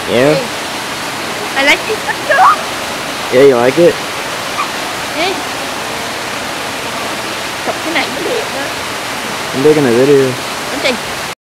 Yeah? I like this picture. Yeah, you like it? Yeah. Chụp cái này cũng đẹp đó. I'm taking a video. Anh chị